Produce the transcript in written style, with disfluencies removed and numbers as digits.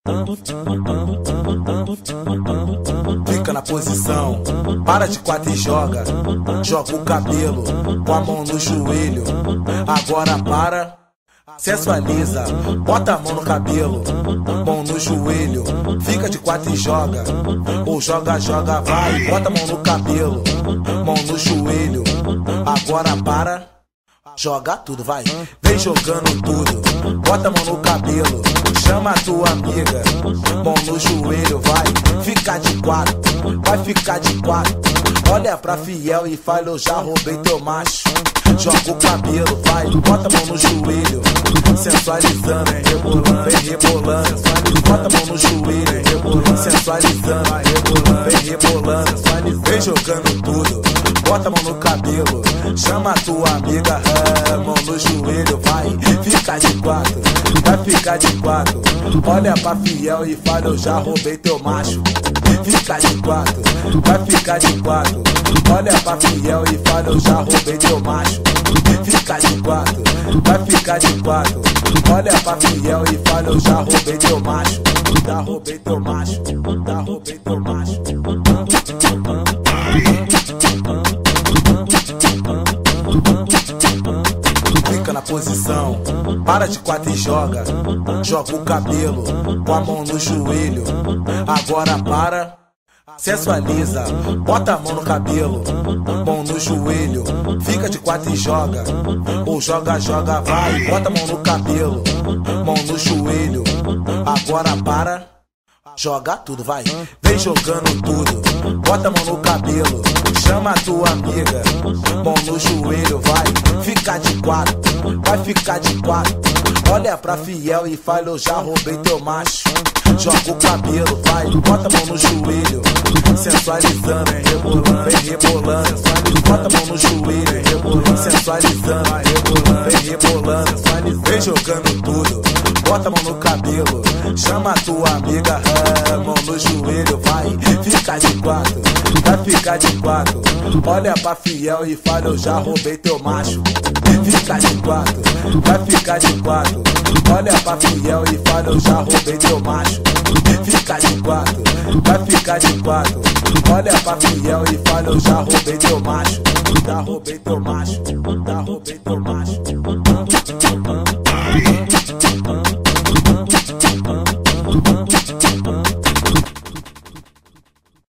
Fica na posição, para de quatro e joga. Joga o cabelo, com a mão no joelho. Agora para, sensualiza. Bota a mão no cabelo, mão no joelho. Fica de quatro e joga. Ou joga, joga, vai. Bota a mão no cabelo, mão no joelho. Agora para, joga tudo, vai. Vem jogando tudo. Bota a mão no cabelo, chama a tua amiga, mão no joelho, vai. Fica de quatro, vai ficar de quatro. Olha pra fiel e fala, eu já roubei teu macho. Joga o cabelo, vai, bota a mão no joelho, sensualizando, rebolando, vem rebolando. Bota a mão no joelho, rebolando, sensualizando, vem rebolando. Vem jogando tudo, bota a mão no cabelo, chama a tua amiga, mão no joelho, vai. Fica de quatro, vai ficar de quatro. Olha pra fiel e fala, eu já roubei teu macho. Fica de quatro, vai ficar de quatro. Olha pra fiel e fala, eu já roubei teu macho. Fica de quatro, vai ficar de quatro. Olha pra fiel e fala, eu já roubei teu macho. Já roubei teu macho, já roubei teu macho. Fica na posição, para de quatro e joga. Joga o cabelo, com a mão no joelho. Agora para, sensualiza. Bota a mão no cabelo, mão no joelho. Fica de quatro e joga. Ou joga, joga, vai. Bota a mão no cabelo, mão no joelho. Agora para, joga tudo, vai. Vem jogando tudo. Bota a mão no cabelo, chama a tua amiga, mão no joelho, vai. Fica de quatro, vai ficar de quatro. Olha pra fiel e fala, eu já roubei teu macho. Joga o cabelo, vai, bota a mão no joelho, sensualizando, rebolando, vem rebolando. Bota a mão no joelho, rebolando, sensualizando, vem rebolando. Vem jogando tudo, bota a mão no cabelo, chama a tua amiga, mão no joelho, vai. Fica de quatro, vai ficar de quatro. Olha pra fiel e fala, eu já roubei teu macho. Fica de quatro, vai ficar de quatro. Olha pra fiel e fala, eu já roubei teu macho. Fica de quatro, vai ficar de quatro. Olha pra fiel e fala, eu já roubei teu macho. Já roubei teu macho, já roubei teu macho.